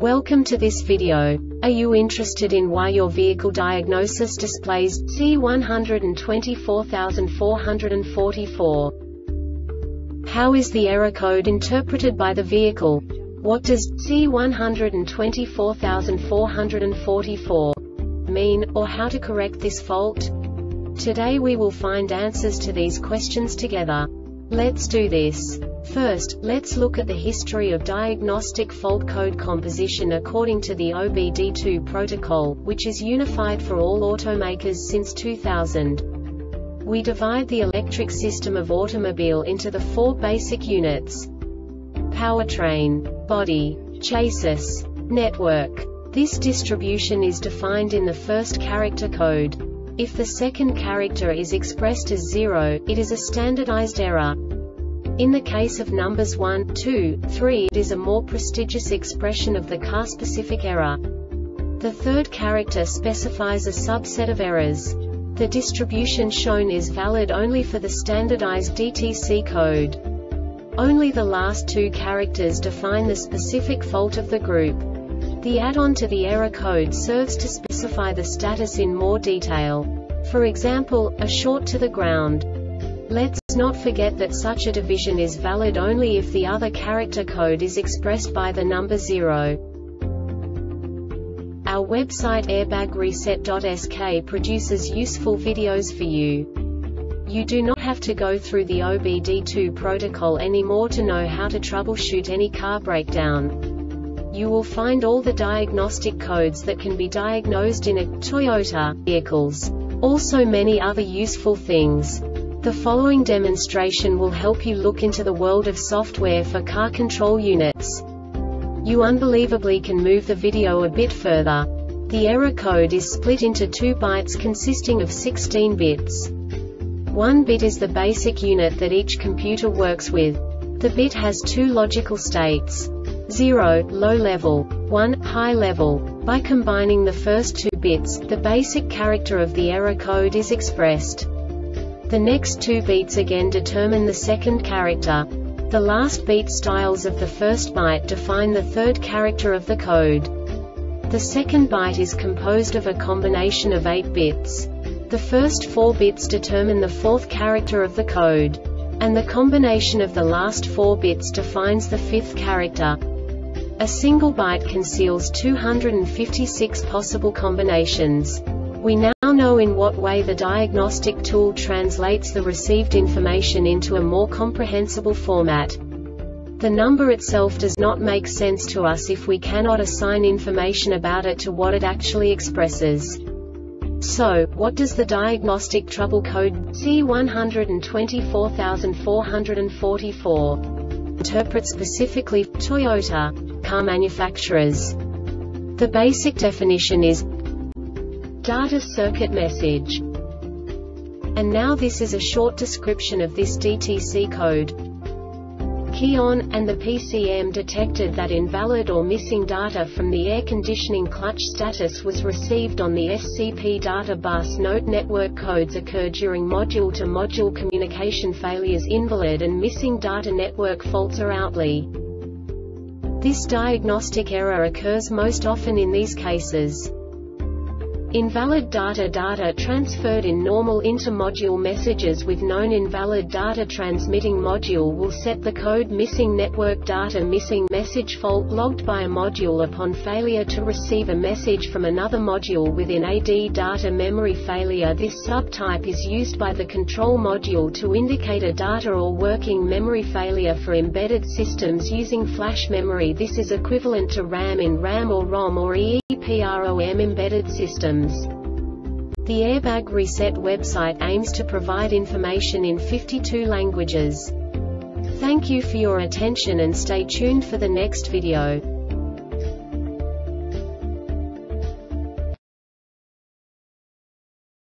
Welcome to this video. Are you interested in why your vehicle diagnosis displays C124444? How is the error code interpreted by the vehicle? What does C124444 mean, or how to correct this fault? Today we will find answers to these questions together. Let's do this. First, let's look at the history of diagnostic fault code composition according to the OBD2 protocol, which is unified for all automakers since 2000. We divide the electric system of automobile into the four basic units: powertrain, body, chassis, network. This distribution is defined in the first character code. If the second character is expressed as 0, it is a standardized error. In the case of numbers 1, 2, 3, it is a more prestigious expression of the car-specific error. The third character specifies a subset of errors. The distribution shown is valid only for the standardized DTC code. Only the last two characters define the specific fault of the group. The add-on to the error code serves to specify the status in more detail. For example, a short to the ground. Let's not forget that such a division is valid only if the other character code is expressed by the number 0. Our website airbagreset.sk produces useful videos for you. You do not have to go through the OBD2 protocol anymore to know how to troubleshoot any car breakdown. You will find all the diagnostic codes that can be diagnosed in a Toyota vehicles. Also many other useful things. The following demonstration will help you look into the world of software for car control units. You unbelievably can move the video a bit further. The error code is split into 2 bytes consisting of 16 bits. 1 bit is the basic unit that each computer works with. The bit has 2 logical states: 0, low level, 1, high level. By combining the first 2 bits, the basic character of the error code is expressed. The next 2 beats again determine the second character. The last beat styles of the first byte define the third character of the code. The second byte is composed of a combination of 8 bits. The first 4 bits determine the fourth character of the code. And the combination of the last 4 bits defines the fifth character. A single byte conceals 256 possible combinations. We now know in what way the diagnostic tool translates the received information into a more comprehensible format. The number itself does not make sense to us if we cannot assign information about it to what it actually expresses. So, what does the diagnostic trouble code C124444 interpret specifically for Toyota car manufacturers? The basic definition is data circuit message. And now this is a short description of this DTC code. Key on, and the PCM detected that invalid or missing data from the air conditioning clutch status was received on the SCP data bus. Note: network codes occur during module-to-module communication failures. Invalid and missing data network faults are outly. This diagnostic error occurs most often in these cases: invalid data transferred in normal inter-module messages with known invalid data transmitting module will set the code missing network data missing message fault logged by a module upon failure to receive a message from another module within AD data memory failure. This subtype is used by the control module to indicate a data or working memory failure for embedded systems using flash memory. This is equivalent to RAM in RAM or ROM or EEPROM embedded systems. The Airbag Reset website aims to provide information in 52 languages. Thank you for your attention and stay tuned for the next video.